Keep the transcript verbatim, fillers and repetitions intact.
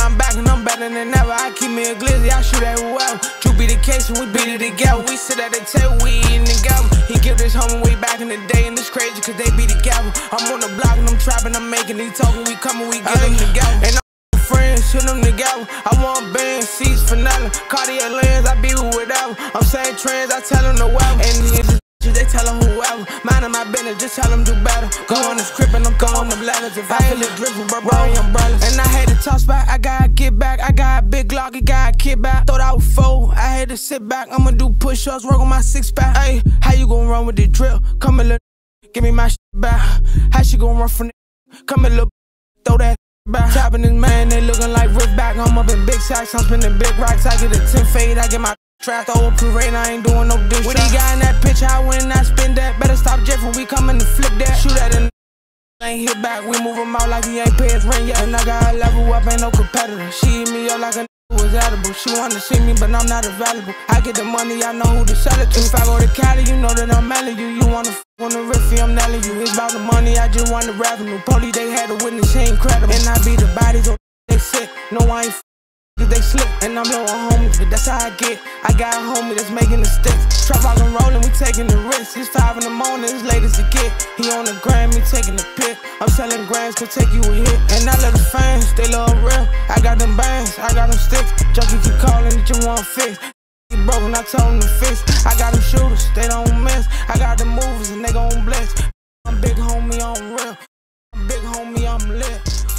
I'm back and I'm better than ever. I keep me a glizzy, I shoot at whoever. True be the case and we beat it together. We sit at the table, we eating together. He give this homie way back in the day, and it's crazy cause they be together. I'm on the block and I'm trapping, I'm making these talking, we coming, we get them together. And I'm friends, shoot them together. I want bands, seats for nothing. Cartier lens, I be with whatever. I'm saying trends, I tell them to well. And they tell them whoever, minding my business, just tell them do better. Go on the script and I'm going them letters. If I feel it dripping, bro, bro, umbrellas. And I had to toss back, I gotta get back. I got a big Glock, I got a kid back. Thought I was fold, I had to sit back. I'ma do push-ups, work on my six pack. Hey, how you gon' run with the drill? Come here, little, give me my shit back. How she gon' run from the come here, little, throw that back. Chopping this man, they looking like Rick back. I'm up in big sacks, I'm spinning big racks. I get a ten fade, I get my trap, throw a parade, I ain't doing no dish. What he got in that pitch, I win, I spin that. Better stop jiffing, we coming to flip that. Shoot at him, ain't hit back, we move him out like he ain't pay his rent yet. And I got a level up, ain't no competitor. She eat me up like a was edible. She wanna see me, but I'm not available. I get the money, I know who to sell it to. If I go to Cali, you know that I'm mailing you. You wanna f on the riffy, I'm nailing you. It's about the money, I just want the revenue. Police, they had a witness, she incredible. And I be the bodies, oh, they sick. No, I ain't f they slip, and I'm low on homies, but that's how I get. I got a homie that's making the sticks. Trap out and rolling, we taking the risks. It's five in the morning, it's late as it get. He on the gram, me taking the pic. I'm selling grams, could take you a hit. And I love the fans, they love real. I got them bands, I got them sticks. Junkie keep calling that you want fix. He broken, I told him to fix. I got them shooters, they don't miss. I got the movers, and they gon' blitz. I'm big homie, I'm real. I'm big homie, I'm lit.